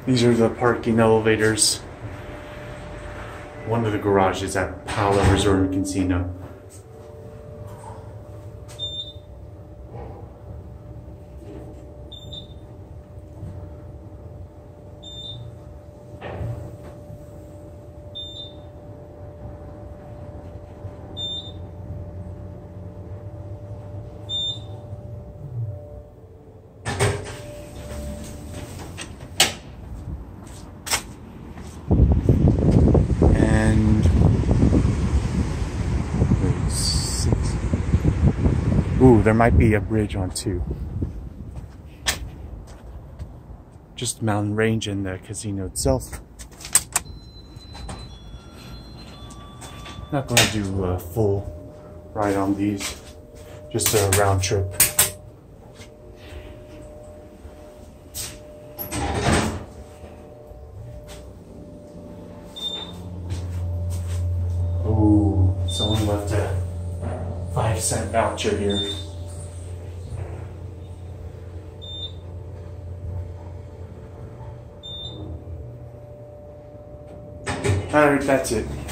These are the parking elevators. One of the garages at Pala Resort and Casino. Ooh, there might be a bridge on two. Just mountain range in the casino itself. Not going to do a full ride on these, just a round trip. Ooh, someone left a 5-cent voucher here. Alright, that's it.